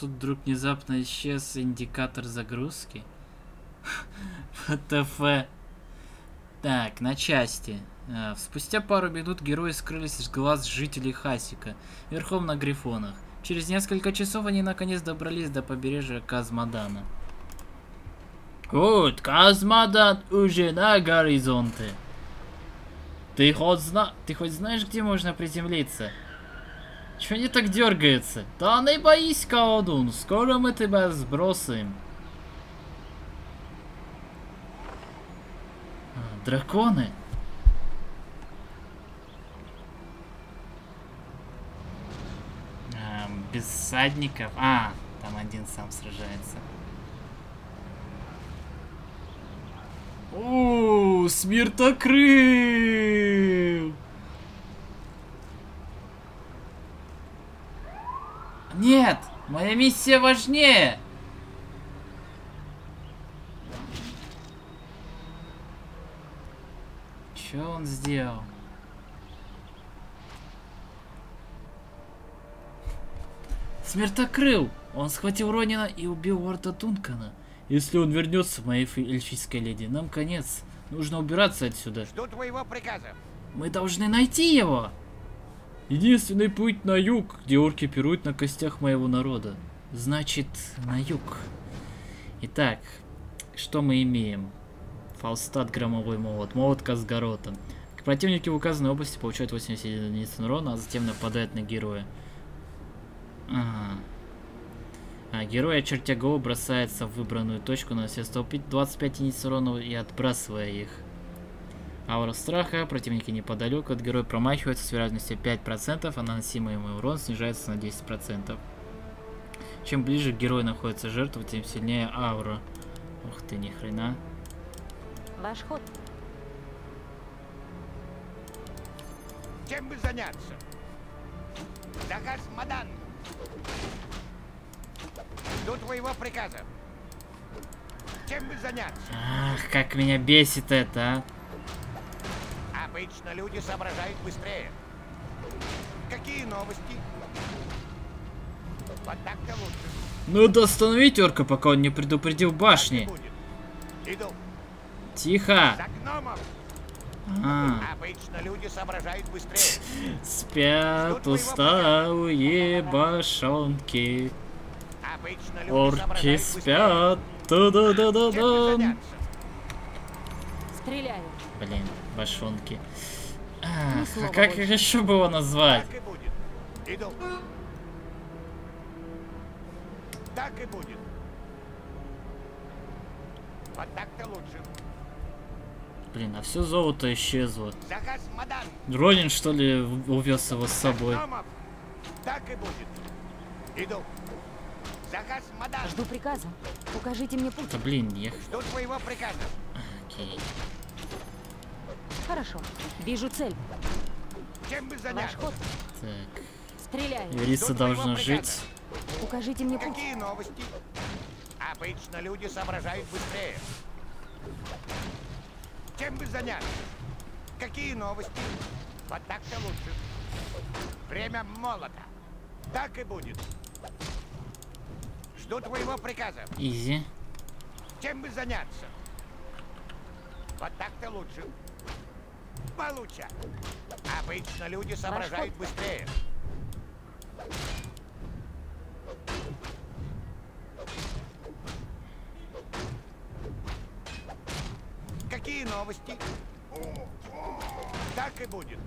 тут вдруг внезапно исчез индикатор загрузки? ВТФ. Так, на части. Спустя пару минут герои скрылись из глаз жителей Хасика, верхом на грифонах. Через несколько часов они наконец добрались до побережья Казмадана. Вот, Казмадан уже на горизонте. Ты хоть знаешь, где можно приземлиться? Чего они так дергаются? Да не боись, Каодун, скоро мы тебя сбросим. Драконы? Без всадников? Там один сам сражается. О, Смертокрыл! Нет, моя миссия важнее. Что он сделал? Смертокрыл! Он схватил Ронина и убил лорда Дункана. Если он вернется, моя эльфийская леди, нам конец. Нужно убираться отсюда. Жду твоего приказа. Мы должны найти его. Единственный путь на юг, где орки пируют на костях моего народа. Значит, на юг. Итак, что мы имеем? Фалстад, громовой молот, молот Казгарота. Противники в указанной области получают 80 единиц урона, а затем нападают на героя. Ага. Герой, очертя голову, бросается в выбранную точку, нанося столпить 25 единиц урона и отбрасывая их. Аура страха. Противники неподалеку от героя промахиваются с вероятностью 5%, а наносимый урон снижается на 10%. Чем ближе к герою находится жертва, тем сильнее аура. Ух ты, ни хрена. Ваш ход. Чем бы заняться? Дагас Мадан. Жду твоего приказа. Чем бы заняться? Ах, как меня бесит это, Обычно люди соображают быстрее. Какие новости? Вот так-то лучше. Надо остановить орка, пока он не предупредил башни. Иду. Тихо. За гномов. Обычно люди соображают быстрее. Спят усталые башонки. Орки спят. Ту-ду-ду-ду-дум. Стреляю. Блин, башонки. А как еще бы его назвать? Так и будет. Иду. Так и будет. Вот так-то лучше. Блин, а все золото исчезло. Заказ Мадан. Ронин, что ли, увез его с собой? Так и будет. Иду. Заказ Мадан. Жду приказа. Укажите мне путь. Да блин, я... Жду твоего приказа. Окей. Хорошо. Вижу цель. Чем бы Ваш заняться? ход. Так. Стреляю. Юриса Жду твоего должна приказа. жить. Укажите мне путь. Какие новости? Обычно люди соображают быстрее. Чем бы заняться? Какие новости? Вот так-то лучше. Время молота. Так и будет. Жду твоего приказа. Изи. Чем бы заняться? Вот так-то лучше. Получа. Обычно люди соображают быстрее. Какие новости? Так и будет.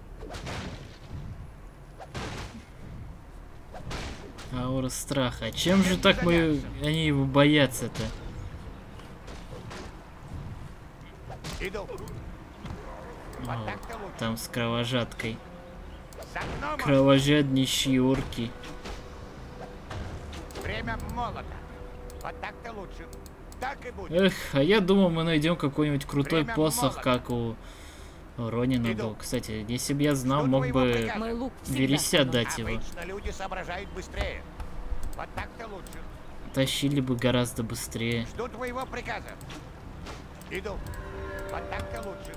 Аура страха. А чем же так они его боятся-то? Иду. Вот так-то лучше. Там с кровожадкой. За гномом. Кровожаднейшие орки. Время молота. Вот так-то лучше. Так и будет. Эх, а я думал, мы найдем какой-нибудь крутой Время посох, молота. как у Ронина был. Кстати, если бы я знал, Жду мог твоего бы приказа. Мой лук всегда Вереся со мной. дать его. Обычно люди соображают быстрее. Вот так-то лучше. Тащили бы гораздо быстрее. Жду твоего приказа. Иду. Вот так-то лучше.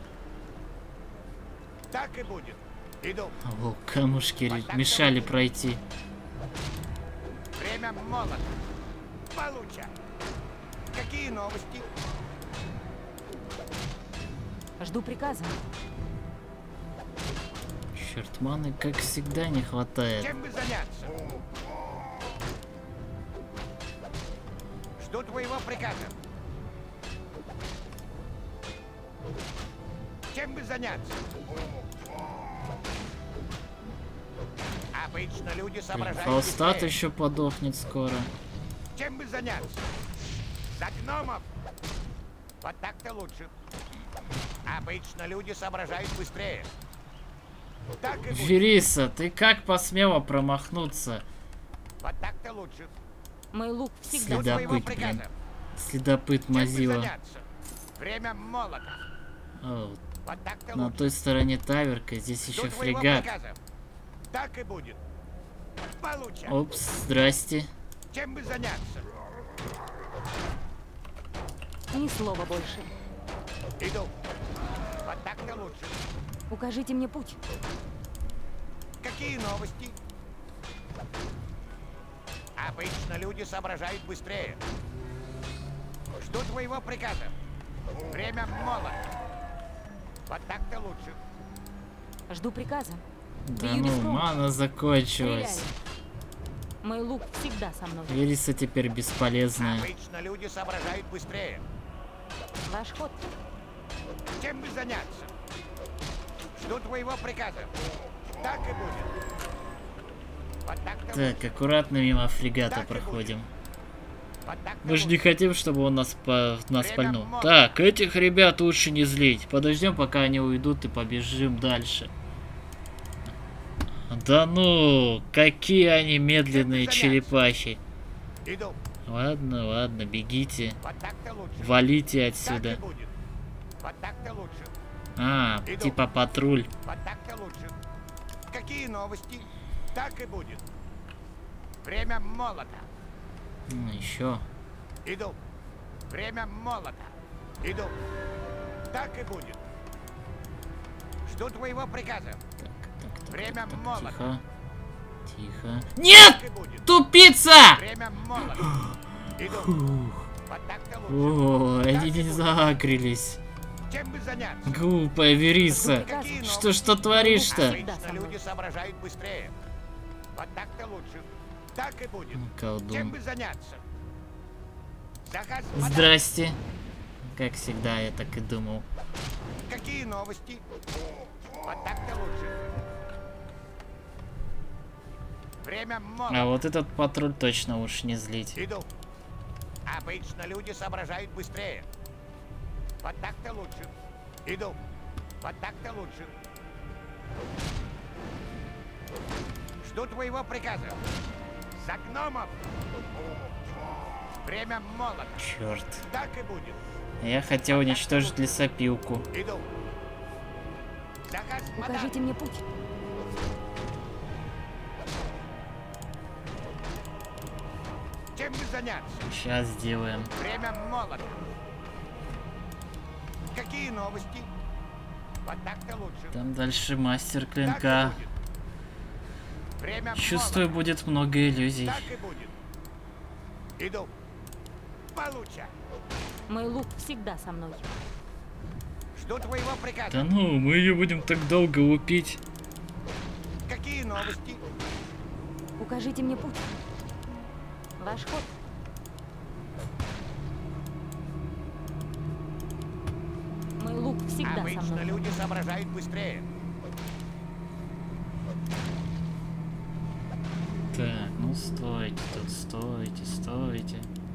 Так и будет. Иду. О, камушки мешали пройти. Время молота. Получай. Какие новости? Жду приказа. Черт, маны, как всегда, не хватает. Чем бы заняться? Жду твоего приказа. Чем бы заняться? Обычно люди соображают Фалстат быстрее. еще подохнет скоро. Чем бы заняться? За гномов! Вот так-то лучше. Обычно люди соображают быстрее. Так и будет. Вериса, ты как посмела промахнуться? Вот так-то лучше. Мой лук всегда. Жду твоего Следопыт, блин. приказа. Следопыт Чем бы Мазила. заняться? Время молота. О, Вот так-то на лучше. той стороне таверка, здесь Жду еще твоего фрегат. приказа. Так и будет. Получай. Опс, здрасте. Чем бы заняться? Ни слова больше. Иду. Вот так-то лучше. Укажите мне путь. Какие новости? Обычно люди соображают быстрее. Жду твоего приказа. Время молота. Вот так-то лучше. Жду приказа. Да Бью без ну, промаха. мана закончилась. Стреляю. Мой лук всегда со мной. Вериса теперь бесполезная. Обычно люди соображают быстрее. Ваш ход. Чем бы заняться? Жду твоего приказа. Так и будет. Вот так-то лучше. Так, аккуратно мимо фрегата Так и проходим. Вот так-то Мы же не лучше. хотим, чтобы он нас Время пальнул. молота. Так, этих ребят лучше не злить. Подождем, пока они уйдут, и побежим дальше. Да ну, какие они медленные заняться? черепахи. Иду. Ладно, ладно, бегите. Вот так-то лучше. Валите Так отсюда. и будет. Вот так-то лучше. А, Иду. типа патруль. Вот так-то лучше. Какие новости? Так и будет. Время молота. Еще. Иду. Время молота. Иду. Так и будет. Жду твоего приказа. Так, Время молота. тихо. Тихо. Нет! Так и будет. Тупица! Время молота. Иду. Фух. Вот так-то лучше. О, они не загрелись. Чем бы заняться? Глупая Вериса. Какие Что творишь-то? Обычно люди соображают быстрее. Вот так-то лучше. Так и будет. Чем Колдун. бы заняться? Заказ подан. Здрасте. Как всегда, я так и думал. Какие новости? Вот так-то лучше. Время молота. А вот этот патруль точно уж не злить. Иду. Обычно люди соображают быстрее. Вот так-то лучше. Иду. Вот так-то лучше. Жду твоего приказа. За гномов. Время молота. Черт. Так и будет. Я хотел уничтожить лесопилку. Иду. Заказ подан. Укажите мне путь. Чем бы заняться? Сейчас сделаем. Время молота. Какие новости? Вот так-то лучше. Там дальше мастер Так и клинка. будет. Время Чувствую, молота. будет много иллюзий. Так и будет. Иду. Получай. Мой лук всегда со мной. Жду твоего приказа. Да ну, мы ее будем так долго лупить. Какие новости? Укажите мне путь. Ваш ход. Мой лук всегда со Обычно мной. люди соображают быстрее. Так, ну стойте тут, стойте, стойте.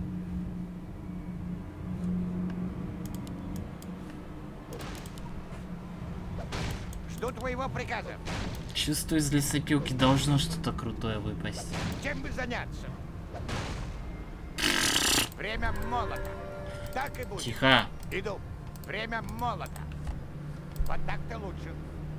Жду твоего приказа. Чувствую, из лесопилки должно что-то крутое выпасть. Чем бы заняться? Время молота. Так и будет. Тихо. Иду. Время молота. Вот так-то лучше.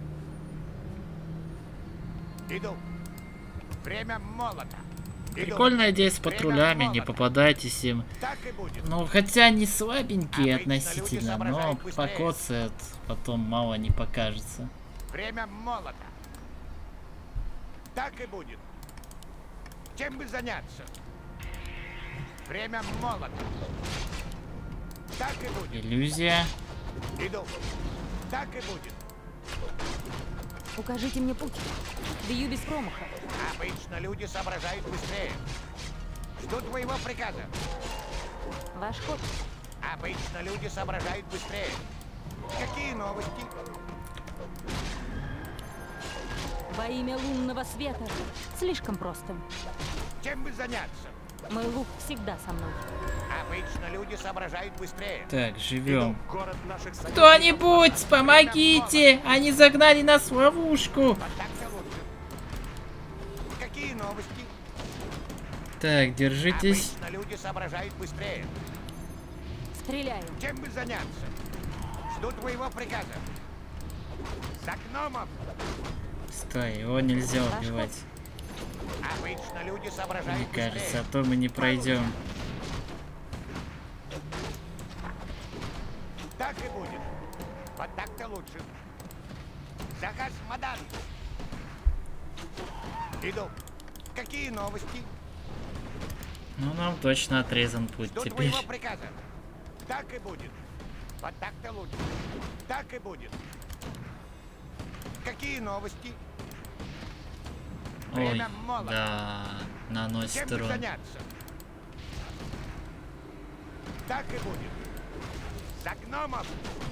Иду. Время молота. Иду. Прикольная идея с Время патрулями, не молота. попадайтесь им. Так и будет. Ну, хотя они слабенькие Обычно люди относительно, но соображают быстрее. покоцают, потом мало не покажется. Время молота. Так и будет. Чем бы заняться? Время молота. Так и будет. Иллюзия. Иду. Так и будет. Укажите мне путь. Бью без промаха. Обычно люди соображают быстрее. Жду твоего приказа. Ваш ход. Обычно люди соображают быстрее. Какие новости? Во имя лунного света. Слишком просто. Чем бы заняться? Мой лук всегда со мной. Обычно люди соображают быстрее. Так, живем. Иду в город наших союзников. Кто-нибудь, помогите! Они загнали нас в ловушку. Вот так-то лучше. Какие новости? Так, держитесь. Обычно люди соображают быстрее. Стреляю. Чем бы заняться? Жду твоего приказа. За гномов. Стой, его нельзя Ваш убивать. Обычно люди Мне соображают кажется, быстрее. а то мы не пройдем. Так и будет. Вот так-то лучше. Заказ Мадан. Иду. Какие новости? Ну, нам точно отрезан путь Жду теперь. твоего приказа. Так и будет. Вот так-то лучше. Так и будет. Какие новости? Ой, Время молота. да, наносит Чем бы урон. заняться? Так и будет. За гномов.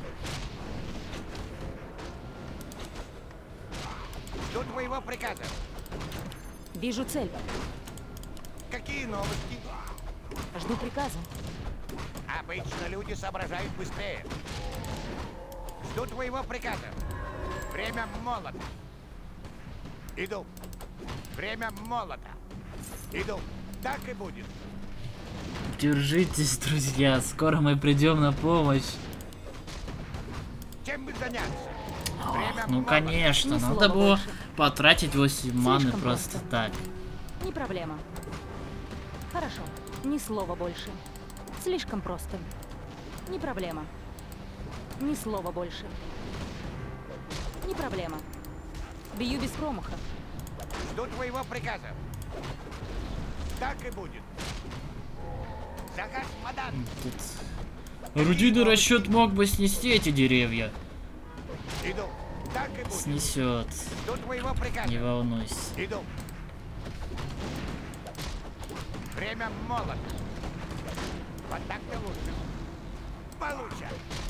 Жду твоего приказа. Вижу цель. Какие новости? Жду приказа. Обычно люди соображают быстрее. Жду твоего приказа. Время молота. Иду. Время молота. Иду. Так и будет. Держитесь, друзья, скоро мы придем на помощь. Чем бы заняться? Время Ну, молота. конечно, Ни надо слова было больше. потратить 8 маны Слишком просто просто. так. Не проблема. Хорошо. Ни слова больше. Слишком просто. Не проблема. Ни слова больше. Не проблема. Бью без промаха. Жду твоего приказа. Так и будет. Заказ Мадан. Тут орудийный расчет мог бы снести эти деревья. Иду. Так и будет. Снесет. Жду твоего приказа. Не волнуйся. Иду. Время молота. Вот так-то лучше. Получше.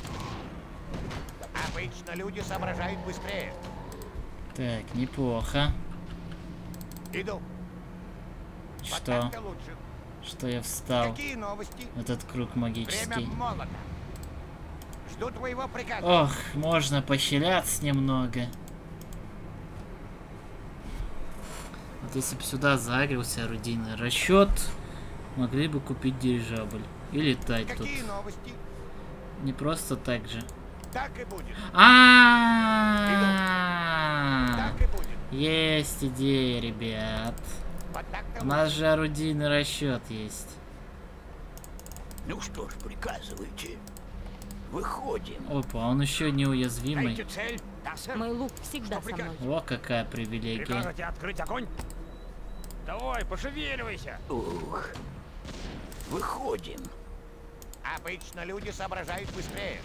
Обычно люди соображают быстрее. Так, неплохо. Иду. Вот Что? так-то лучше. Что я встал? Какие новости? В этот круг Время магический. молота. Жду твоего приказа. Ох, можно похиляться немного. Вот если бы сюда загрелся орудийный расчет, могли бы купить дирижабль. И летать тут. Какие новости? Не просто так же. Так и будет. А-а-а! Так и будет. Есть идея, ребят. Вот так-то У нас же орудийный расчет есть. Ну что ж, приказывайте. Выходим. Опа, он еще неуязвимый. Дайте цель. Да, сэр. Мой лук всегда со мной. О, какая привилегия. Прикажете открыть огонь? Давай, пошевеливайся. Ух. Выходим. Обычно люди соображают быстрее.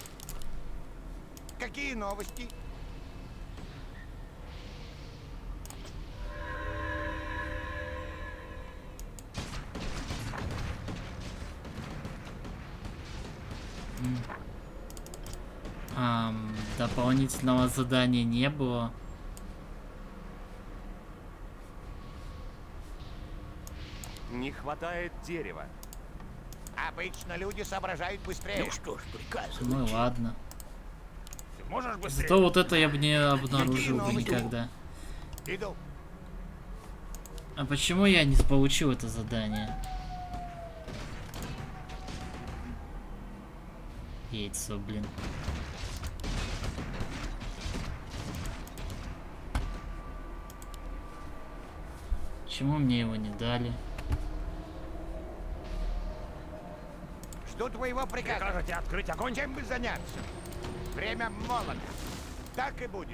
Какие новости? Дополнительного задания не было. Не хватает дерева. Обычно люди соображают быстрее. Ну что ж, приказывайте. Ну и ладно. Ты можешь быстрее? Зато вот это я бы не обнаружил бы новости? никогда. Иду. А почему я не получил это задание? Яйцо, блин. Почему мне его не дали? Жду твоего приказа. Прикажете открыть огонь? Чем бы заняться? Время молота. Так и будет.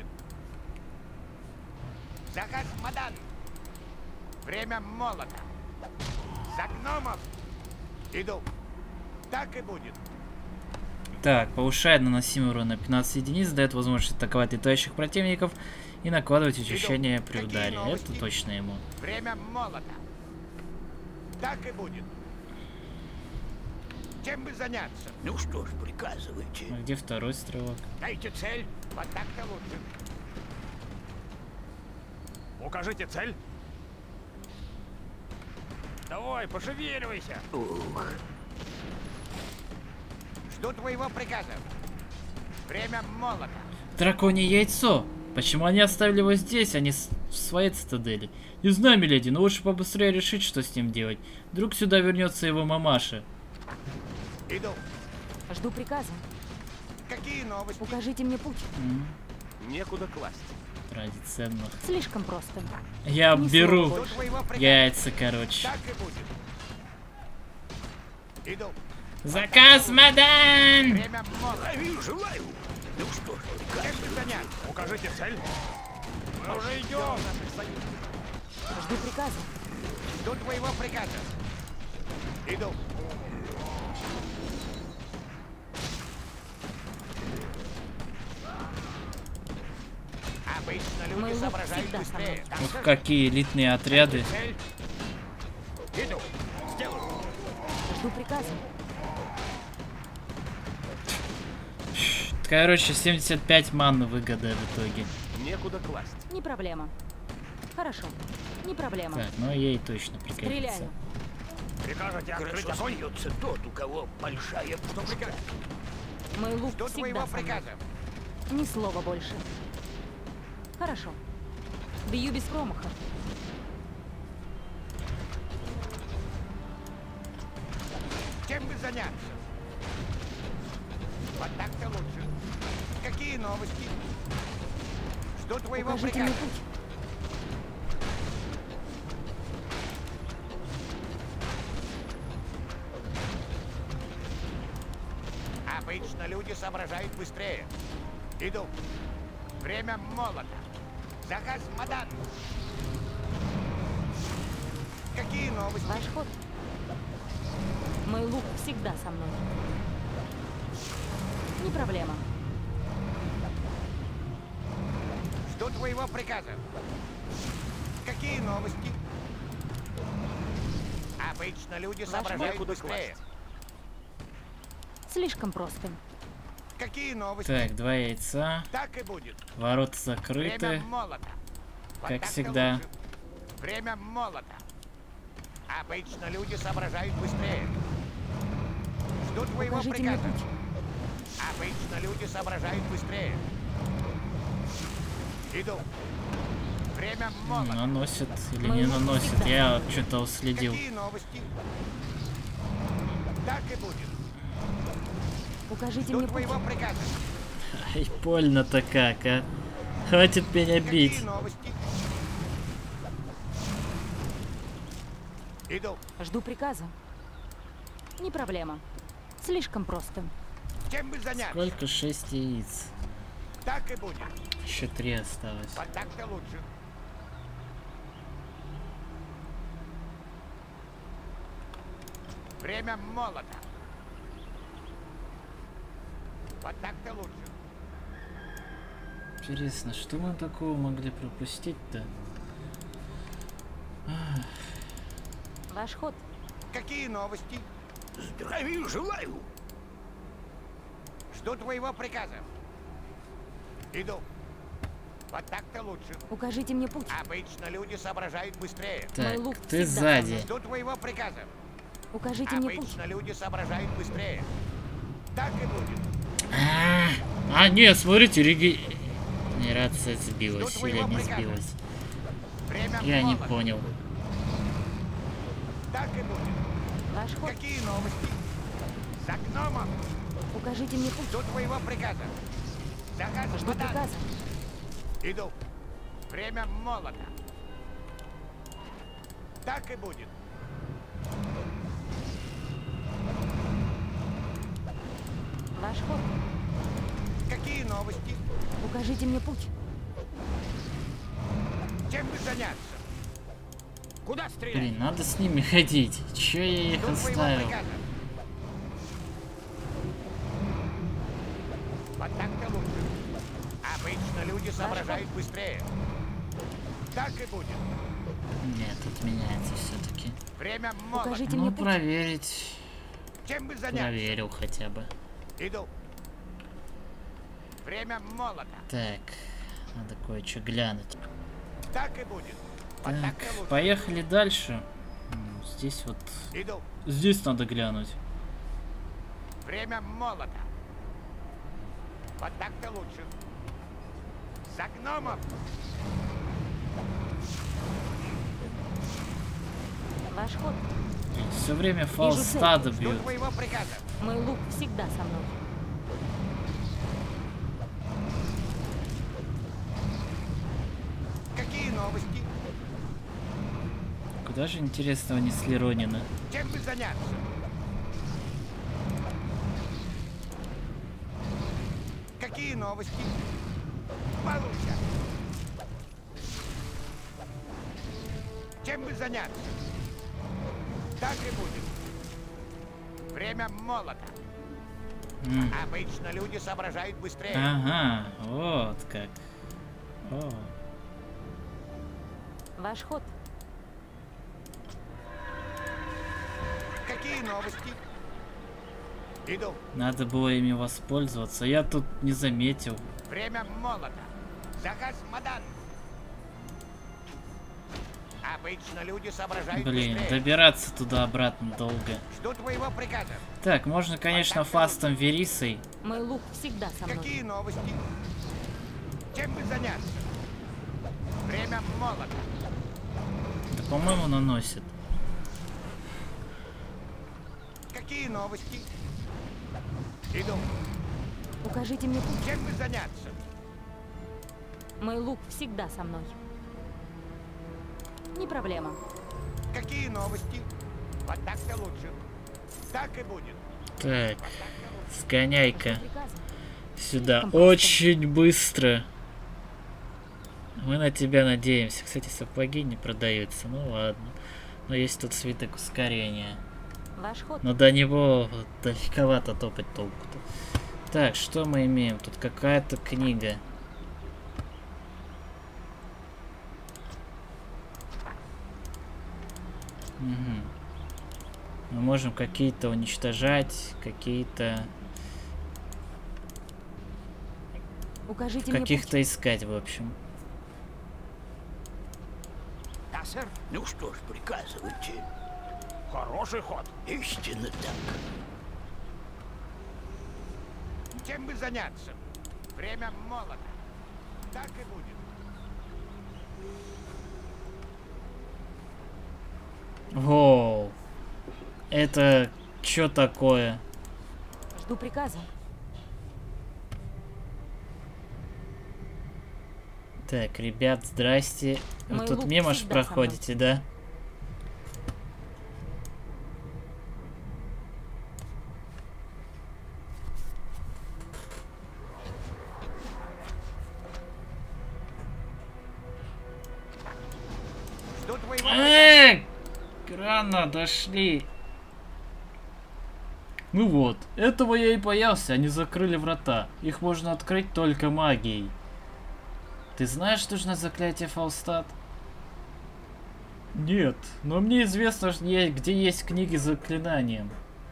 Заказ Мадан. Время молота. За гномов. Иду. Так и будет. Так, повышает наносимый урон на 15 единиц, дает возможность атаковать летающих противников и накладывать очищение при Какие ударе. новости? Это точно ему. Время молота. Так и будет. Чем бы заняться? Ну что ж, приказывайте. А где второй стрелок? Дайте цель. Вот так-то лучше. Укажите цель. Давай, пошевеливайся. Жду твоего приказа. Время молота. Драконье яйцо! Почему они оставили его здесь, а не в своей цитадели? Не знаю, миледи, но лучше побыстрее решить, что с ним делать. Вдруг сюда вернется его мамаша. Иду. Жду приказа. Какие новости? Укажите мне путь. Некуда класть. Ради ценных. Слишком просто. Я Ни беру слова Жду твоего приказа. яйца, короче. Так и будет. Иду. Заказ, мадам! Время молота. Здравия желаю. Ну что ж, Чем бы заняться? укажите цель. Мы уже идем. Жду приказа. Жду твоего приказа. Иду. Обычно Мой люди лук соображают всегда со мной. быстрее. Ух, какие элитные отряды. Цель. Иду. Сделаю. Жду приказа. Короче, 75 маны выгода в итоге. Некуда класть. Не проблема. Хорошо. Не проблема. Так, ну ей точно пригодится. Стреляю. Прикажете открыть Хорошо огонь? смеется тот, у кого большая пушка. Мой лук Жду всегда твоего со мной. приказа. Ни слова больше. Хорошо. Бью без промаха. Чем бы заняться? Вот так-то лучше. Какие новости? Жду твоего Укажите мне приказа. путь. Обычно люди соображают быстрее. Иду. Время молота. Заказ мадан. Какие новости? Ваш ход. Мой лук всегда со мной. Не проблема. Жду твоего приказа. Какие новости? Обычно люди соображают некуда быстрее. Слишком просто. Какие новости? Так, 2 яйца. Так и будет. Ворота закрыты. Время молота. Вот Как так-то всегда. лучше. Время молота. Обычно люди соображают быстрее. Жду твоего Укажите мне приказа. путь. Обычно люди соображают быстрее. Иду. Время молота. Наносит или Мой не лук наносит. всегда. Я что-то уследил. Какие новости? Так и будет. Укажите Жду мне путь. твоего приказа. Ай, больно-то как, а. Хватит меня бить. Какие новости? Иду. Жду приказа. Не проблема. Слишком просто. Чем бы заняться? Сколько? 6 яиц. Так и будет. Еще 3 осталось. Вот так-то лучше. Время молота. Вот так-то лучше. Интересно, что мы такого могли пропустить-то? Ваш ход. Какие новости? Здравия желаю. Жду твоего приказа. Иду. Вот так-то лучше. Укажите мне путь. Обычно люди соображают быстрее. Так, лук ты всегда сзади. Жду твоего приказа. Укажите мне путь. Обычно люди соображают быстрее. Так и будет. А, нет, смотрите, регенерация сбилась Жду или твоего не приказа. сбилась. Время Я не молота. понял. Так и будет. Ваш ход. Какие новости? За гномом. Укажите мне путь. Жду твоего приказа. Заказ Жду мадан. приказа. Иду. Время молота. Так и будет. Ваш ход. Какие новости? Укажите мне путь. Чем бы заняться? Куда стрелять? Блин, надо с ними ходить. Чё я их Жду твоего оставил? приказа. Вот так-то лучше. Обычно люди соображают быстрее. Так и будет. Нет, отменяется все-таки. Время молота. Укажите Ну, мне путь. проверить. Чем бы заняться? Проверил хотя бы. Иду. Время молота. Так, надо кое-что глянуть. Так и будет. Вот Так, так-то лучше. поехали дальше. Здесь вот... Иду. Здесь надо глянуть. Время молота. Вот так-то лучше. За гномов. Ваш ход. Все время фалстада Жду бьют. твоего приказа. Мой лук всегда со мной. Какие новости? Куда же, интересно, унесли Ронина? Чем бы заняться? Какие новости? Получше. Чем бы заняться? Так и будет. Время молота. М. Обычно люди соображают быстрее. Ага, вот как. О, Ваш ход. Какие новости? Иду. надо было ими воспользоваться. Я тут не заметил. Время молота. Заказ Мадан. Обычно люди соображают Блин, быстрее. добираться туда-обратно долго. Жду твоего приказа. Так, можно, конечно, фастом Верисой. Мой лук всегда со мной. Какие новости? Чем бы заняться? Время молота. Да, по-моему, наносит. Какие новости? Иду. Укажите мне путь. Чем бы заняться? Мой лук всегда со мной. Не проблема. Какие новости? Вот так-то лучше. Так и будет. Так, сгоняй-ка Приказы. сюда. Слишком просто. Очень быстро. Мы на тебя надеемся. Кстати, сапоги не продаются. Ну ладно. Но есть тут свиток ускорения. Ваш ход. Но до него далековато топать толку-то. Так, что мы имеем? Тут какая-то книга. Мгм. Мы можем какие-то уничтожать, какие-то... Укажите мне путь. Каких-то искать, в общем. Да, сэр. Ну что ж, приказывайте. Хороший ход. Истинно так. Чем бы заняться? Время молота. Так и будет. Воу. Это что такое? Жду приказа. Так, ребят, здрасте. Вы Мой тут лук мимо ж всегда со мной. проходите, да? Жду твоего приказа. Рано дошли. Ну вот, этого я и боялся, они закрыли врата. Их можно открыть только магией. Ты знаешь, что нужно заклятие Фалстад? Нет, но мне известно, где есть книги с заклинанием.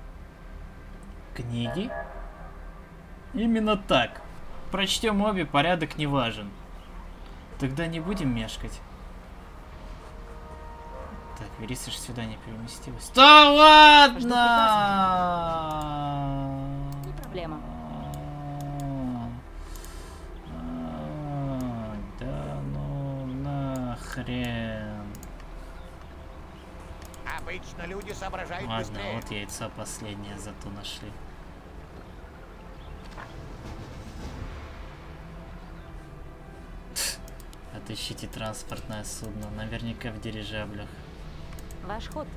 Книги? Именно так. Прочтем обе, порядок не важен. Тогда не будем мешкать. Так, Вериса ж сюда не переместилась. Да ладно! Не проблема. Да ну нахрен. Обычно люди соображают Ладно, быстрее. вот яйцо последнее зато нашли. Отыщите транспортное судно, наверняка в дирижаблях. Ваш ход.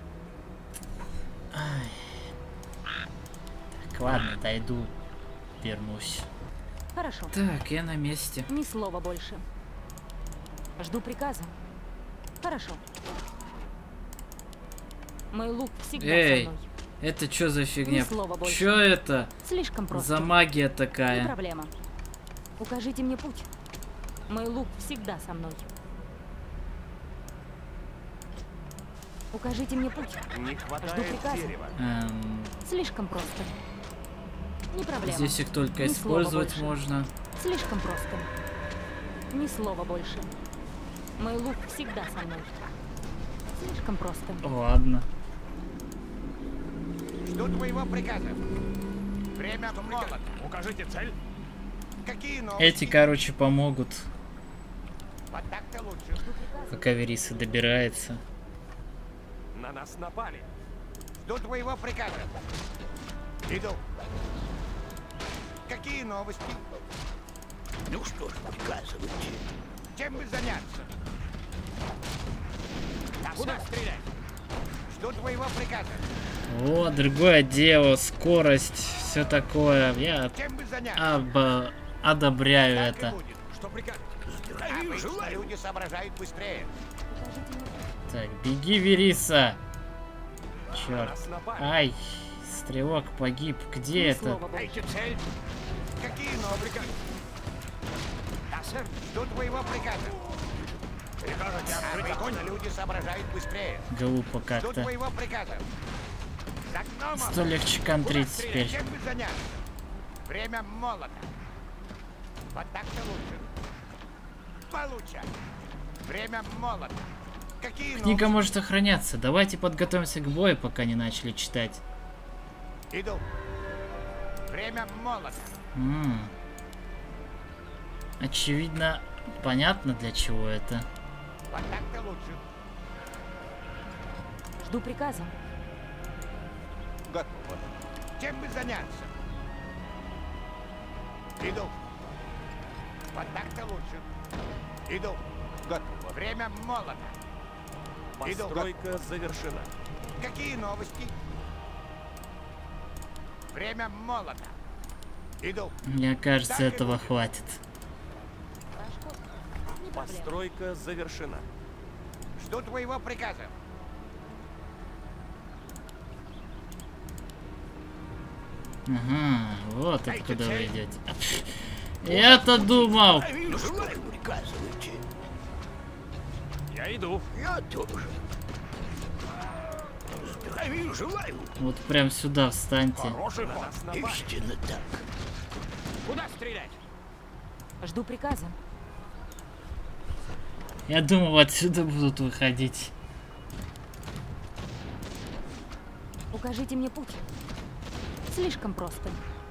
Так, ладно, дойду, вернусь. Хорошо. Так, я на месте. Ни слова больше. Жду приказа. Хорошо. Мой лук всегда Эй, со мной. это что за фигня? Ни слова больше. Чё это Слишком просто. за магия Не такая? проблема. Укажите мне путь. Мой лук всегда со мной. Укажите мне путь. Не Жду хватает приказа. дерева. Слишком просто. Не проблема. Здесь их только Ни слова использовать больше. можно. Слишком просто. Ни слова больше. Мой лук всегда со мной. Слишком просто. Ладно. Жду твоего приказа. Время молота. Укажите цель. Какие новости? Эти, короче, помогут, Вот так-то лучше. пока Вериса добирается. На нас напали. Жду твоего приказа. Иду. Какие новости? Ну что ж, приказывайте. Чем бы заняться? Куда стрелять? Жду твоего приказа. О, другое дело, скорость, все такое. Я Чем бы заняться? одобряю Так и это. будет. Что прикажете? Обычно люди соображают быстрее. Так, беги, Вериса. На Черт. нас напали. Ай, стрелок погиб. Где Ни это? слова больше. Дайте цель. Какие новости? Да, сэр. Жду твоего приказа. Прикажете открыть огонь? Обычно люди соображают быстрее. Глупо Жду как-то. твоего приказа. За гномом. Что легче контрить теперь. Чем бы заняться? Время молота. Вот так-то лучше. Получай. Время молота. Какие Книга новости? может охраняться. Давайте подготовимся к бою, пока не начали читать. Иду. Время молота. Очевидно, понятно, для чего это. Вот так-то лучше. Жду приказа. Готово. Чем бы заняться? Иду. Вот так-то лучше. Иду. Готово. Время молота. Иду. Постройка завершена. Какие новости? Время молота. Иду. Мне кажется, Так и этого будет. хватит. Ваш ход. Не проблема. Постройка завершена. Жду твоего приказа. Ага, вот Дайте откуда вы цель. идете. Я-то думал. Ну что ж, приказывайте. Я иду. Я тоже. Здравия желаю. Вот прям сюда встаньте. Хороший На ход. нас напали. Истинно так. Куда стрелять? Жду приказа. Я думал, отсюда будут выходить. Укажите мне путь. Слишком просто.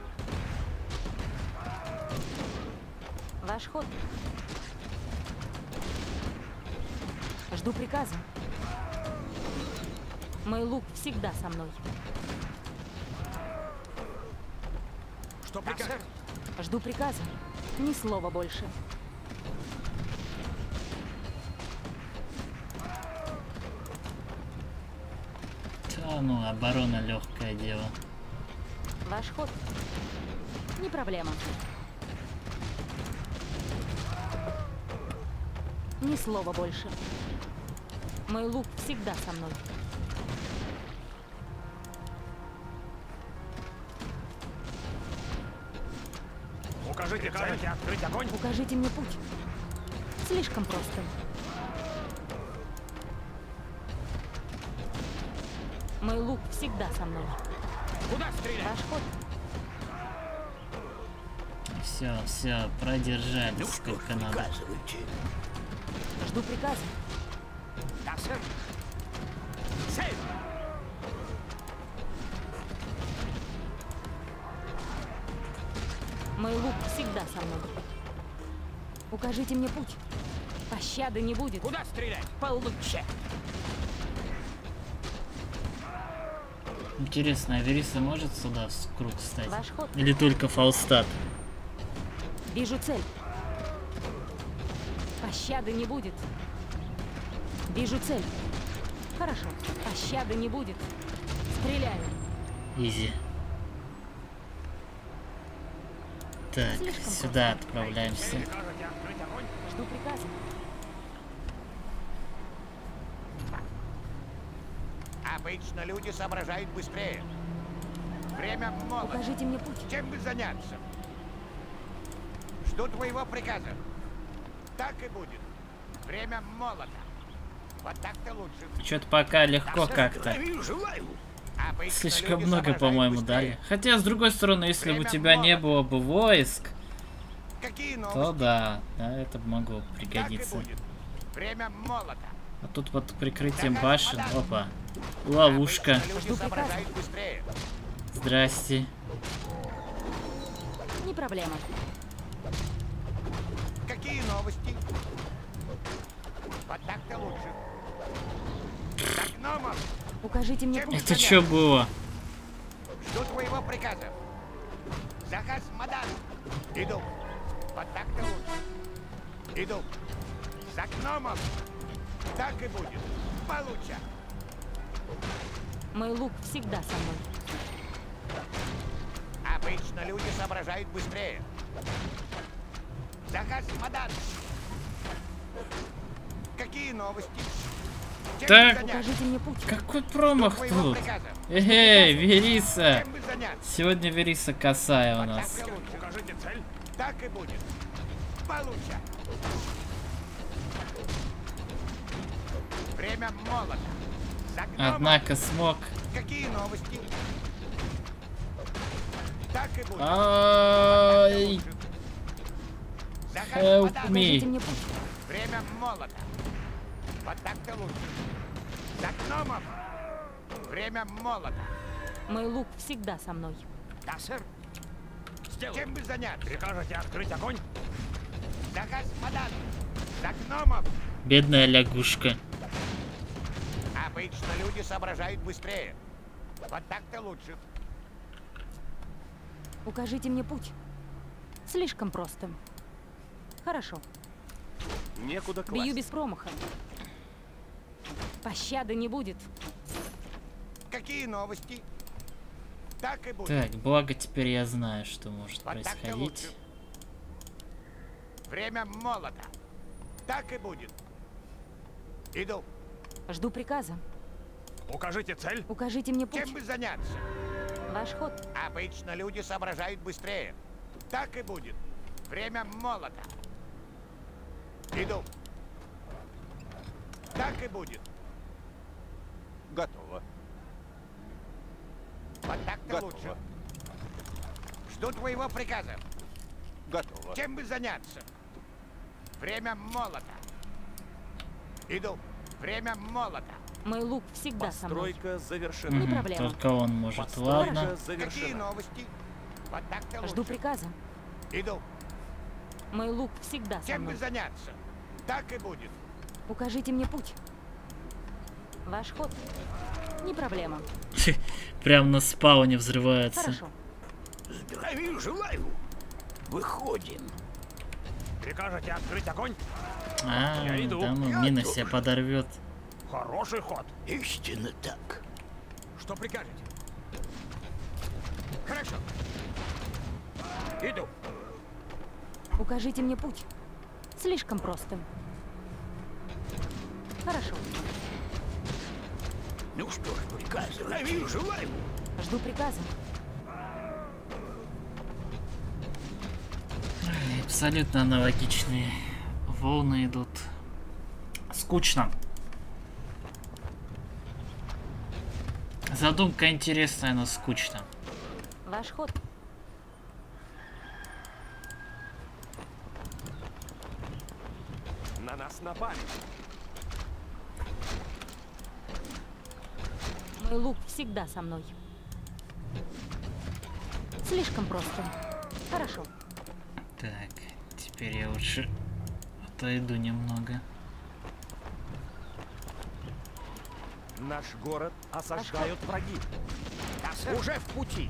Ваш ход. Жду приказа. Мой лук всегда со мной. Что прикажете? Жду приказа. Ни слова больше. Да, ну, оборона легкое дело. Ваш ход. Не проблема. Ни слова больше. Мой лук всегда со мной. Укажите, прикажете открыть огонь? Укажите мне путь. Слишком просто. Мой лук всегда со мной. Куда стрелять? Ваш ход. Все, продержались Ну что ж, сколько надо. приказывайте. Жду приказа. Да, сэр. Цель. Мой лук всегда со мной. Укажите мне путь. Пощады не будет. Куда стрелять? Получше. Интересно, а Вериса может сюда в круг встать? Ваш ход. Или только Фалстад? Вижу цель. Пощады не будет. Вижу цель. Хорошо. Пощады не будет. Стреляю. Изи. Так, Слишком сюда отправляемся. Прикажете открыть огонь? Жду приказа. Обычно люди соображают быстрее. Время молодо. Укажите мне путь. Чем бы заняться? Жду твоего приказа. Так и будет. Время молодо. Вот так-то лучше. Что-то пока легко как-то. Здравия желаю. Обычно Слишком люди много, соображают по-моему, быстрее. дали. Хотя, с другой стороны, если бы у Время тебя не молодо. было бы войск, Какие то новости? да, это бы могло Так и пригодиться. будет. Время молодо. А тут под прикрытием башен, опа, ловушка. Обычно люди соображают быстрее. Здрасте. Не проблема. Какие новости? Вот так-то лучше. Так, гномов, Укажите мне путь. Это что было? жду твоего приказа. Заказ Мадан. Иду. Вот так-то лучше. Иду. За гномов. Так и будет. Получа. Мой лук всегда со мной. Обычно люди соображают быстрее. Заказ Мадан. Какие новости? Чем Так. бы заняться? Укажите мне путь. Какой промах Твоего тут? приказа. Эй, Вериса! Чем бы заняться? Сегодня Вериса косая у Вот нас. так-то лучше. Укажите цель. Так и будет. Получа. Время молодо. За гномов. Однако смог. Какие новости? Так и будет. Ай, Заказ help Мадан. Укажите me. мне путь. Время молодо. Вот так-то лучше. За гномов. Время молодо. Мой лук всегда со мной. Да, сэр. Сделаю. Чем бы заняться? Прикажете открыть огонь? Заказ Мадан. За гномов. Бедная лягушка. Обычно люди соображают быстрее. Вот так-то лучше. Укажите мне путь. Слишком просто. Хорошо. Некуда Бью класть. без промаха. Пощады не будет. Какие новости? Так и будет. Так, благо теперь я знаю, что может Вот так-то происходить. лучше. Время молодо. Так и будет. Иду. Жду приказа. Укажите цель. Укажите мне путь. Чем бы заняться? Ваш ход. Обычно люди соображают быстрее. Так и будет. Время молодо. Иду. Так и будет. Готово. Вот так-то Готово. лучше. Жду твоего приказа. Готово. Чем бы заняться? Время молодо. Иду. Время молодо. Мой лук всегда со мной. Постройка завершена. Не проблема. Только он может, Постройка ладно. Какие завершена. новости? Вот так-то Жду лучше. приказа. Иду. Мой лук всегда со Чем мной. бы заняться? Так и будет. Укажите мне путь. Ваш ход. Не проблема. Прям на спауне взрывается. Хорошо. Здравия желаю. Выходим. Прикажете открыть огонь? А, Я иду. да ну, Я мина тоже. себя подорвет. Хороший ход. Истинно так. Что прикажете? Хорошо. Иду. Укажите мне путь. Слишком просто. Хорошо. Ну что ж, приказывайте. Здравия желаю. Жду приказа. Абсолютно аналогичные волны идут. Скучно. Задумка интересная, но скучно. Ваш ход. На нас напали. Мой лук всегда со мной. Слишком просто. Хорошо. Так, теперь я лучше отойду немного. Наш город осаждают враги. Да, сэр. Уже в пути.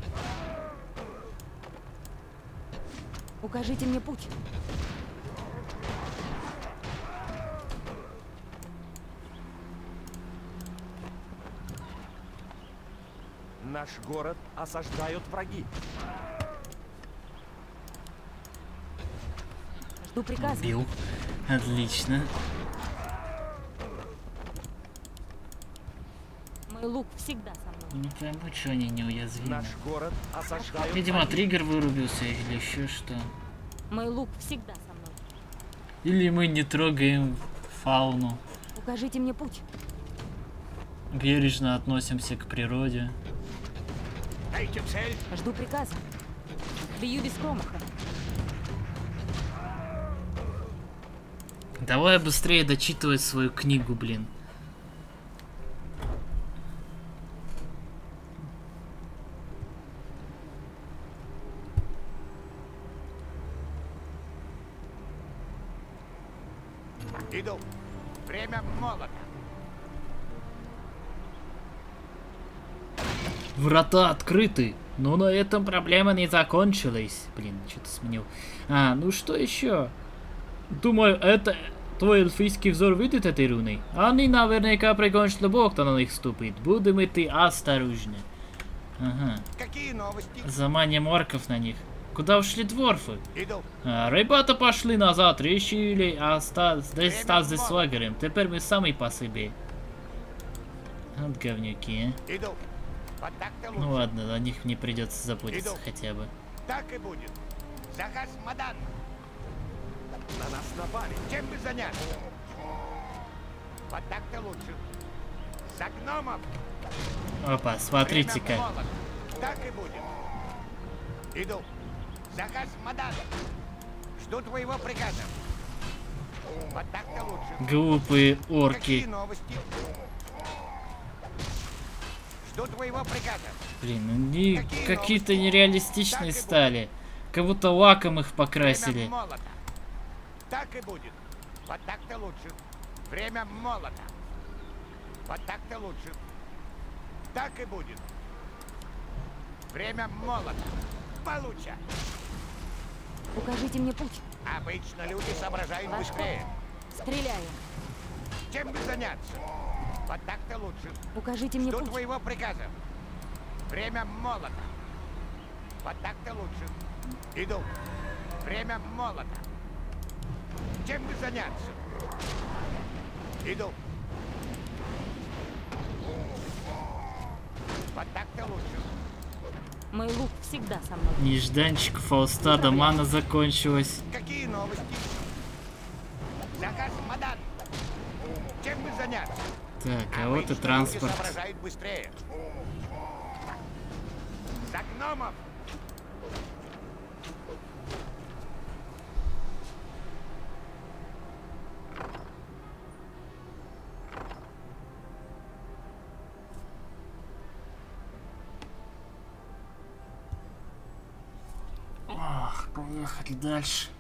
Укажите мне путь. Наш город осаждают враги. Жду приказа. Бил. Отлично. Мой Лук всегда со мной. Не пойму, что они неуязвимы. Наш город осаждают Видимо, враги. триггер вырубился или еще что. Мой лук всегда со мной. Или мы не трогаем фауну. Укажите мне путь. Бережно относимся к природе. Дайте цель. Жду приказа. Бью без промаха. Давай быстрее дочитывать свою книгу, блин. Иду. Время молота. Врата открыты, но на этом проблема не закончилась. Блин, что-то сменил. Ну что еще? Думаю, это твой эльфийский взор видит этой руны. Они наверняка прикончат любого, кто на них ступит. Будем идти осторожны. Ага. Какие новости? Заманим орков на них. Куда ушли дворфы? Иду. Ребята пошли назад, решили остаться здесь с лагерем. Теперь мы сами по себе. Вот говнюки, а. Иду. Вот так-то лучше. Ну ладно, о них не придется заботиться Иду. хотя бы. Так и будет. Заказ Мадан. На нас напали. Чем бы заняться? Вот так-то лучше. За гномов. Опа, смотрите-ка. Время молота. Так и будет. Иду. Заказ Мадан. Жду твоего приказа. Вот так-то лучше. Глупые Какие орки. новости? Жду твоего приказа. Блин, они Какие какие-то новости? нереалистичные Так и стали. Как будто лаком их покрасили. Время молота. Так и будет. Вот так-то лучше. Время молота. Вот так-то лучше. Так и будет. Время молота. Получше. Укажите мне путь. Обычно люди соображают Ваш быстрее. Стреляю. Чем бы заняться? Вот так-то лучше. Укажите мне Жду путь. твоего приказа. Время молота. Вот так-то лучше. Иду. Время молота. Чем бы заняться? Иду. Вот так-то лучше. Мой лук всегда со мной. Нежданчик Фаустада, мана закончилась. Какие новости? Заказ Мадан. Чем бы заняться? Так, а вот и Обычно транспорт. люди соображают быстрее. За гномов. Ох, поехали дальше.